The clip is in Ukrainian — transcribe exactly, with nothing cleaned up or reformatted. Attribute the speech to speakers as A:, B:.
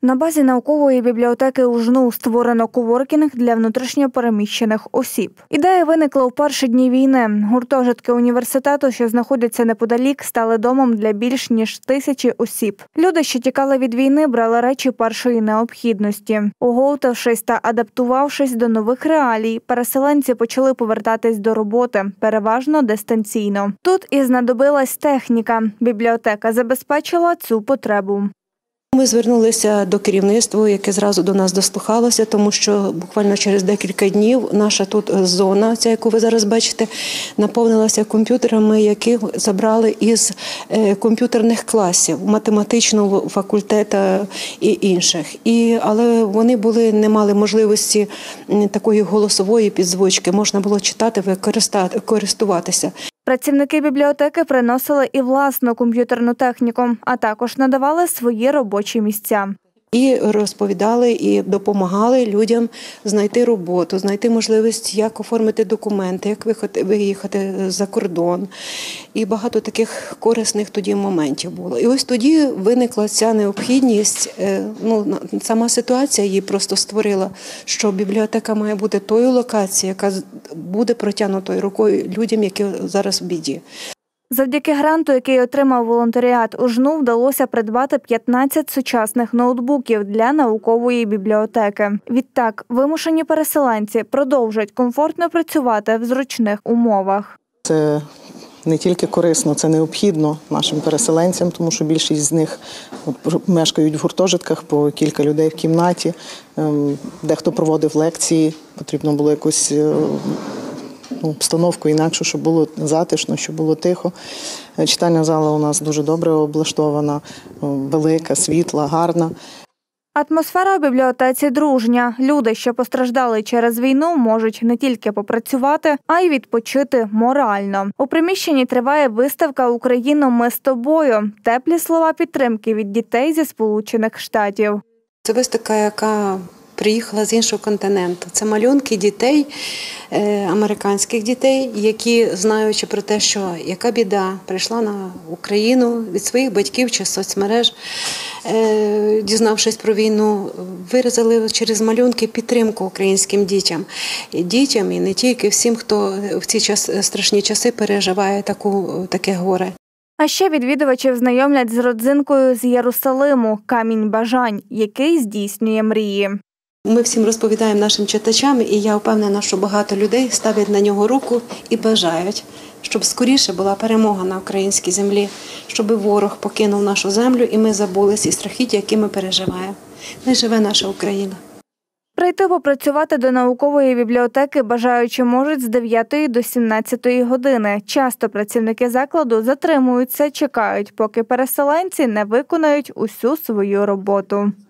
A: На базі наукової бібліотеки УЖНУ створено коворкінг для внутрішньопереміщених осіб. Ідея виникла у перші дні війни. Гуртожитки університету, що знаходяться неподалік, стали домом для більш ніж тисячі осіб. Люди, що тікали від війни, брали речі першої необхідності. Оговтавшись та адаптувавшись до нових реалій, переселенці почали повертатись до роботи, переважно дистанційно. Тут і знадобилась техніка. Бібліотека забезпечила цю потребу.
B: Ми звернулися до керівництва, яке зразу до нас дослухалося, тому що буквально через декілька днів наша тут зона, ця, яку ви зараз бачите, наповнилася комп'ютерами, які забрали із комп'ютерних класів, математичного факультету і інших. І, але вони були, не мали можливості такої голосової підзвучки, можна було читати, користуватися.
A: Працівники бібліотеки приносили і власну комп'ютерну техніку, а також надавали свої робочі місця.
B: І розповідали, і допомагали людям знайти роботу, знайти можливість, як оформити документи, як виїхати за кордон. І багато таких корисних тоді моментів було. І ось тоді виникла ця необхідність, ну, сама ситуація її просто створила, що бібліотека має бути тою локацією, яка буде протягнутою рукою людям, які зараз в біді.
A: Завдяки гранту, який отримав волонтеріат УЖНУ, вдалося придбати п'ятнадцять сучасних ноутбуків для наукової бібліотеки. Відтак, вимушені переселенці продовжують комфортно працювати в зручних умовах.
C: Це не тільки корисно, це необхідно нашим переселенцям, тому що більшість з них мешкають в гуртожитках, по кілька людей в кімнаті, дехто проводив лекції, потрібно було якусь обстановку інакше, щоб було затишно, щоб було тихо. Читальна зала у нас дуже добре облаштована, велика, світла, гарна.
A: Атмосфера у бібліотеці дружня. Люди, що постраждали через війну, можуть не тільки попрацювати, а й відпочити морально. У приміщенні триває виставка «Україно, ми з тобою». Теплі слова підтримки від дітей зі Сполучених Штатів.
B: Це виставка, яка приїхала з іншого континенту. Це малюнки дітей, американських дітей, які, знаючи про те, що яка біда прийшла на Україну від своїх батьків чи соцмереж, дізнавшись про війну, виразили через малюнки підтримку українським дітям. Дітям і не тільки, всім, хто в ці час, страшні часи переживає таку, таке горе.
A: А ще відвідувачів знайомлять з родзинкою з Єрусалиму – камінь бажань, який здійснює мрії.
B: Ми всім розповідаємо нашим читачам, і я впевнена, що багато людей ставлять на нього руку і бажають, щоб скоріше була перемога на українській землі, щоб ворог покинув нашу землю і ми забули ці страхіття, які ми переживаємо. Хай живе наша Україна.
A: Прийти попрацювати до наукової бібліотеки бажаючі можуть з дев'ятої до сімнадцятої години. Часто працівники закладу затримуються, чекають, поки переселенці не виконають усю свою роботу.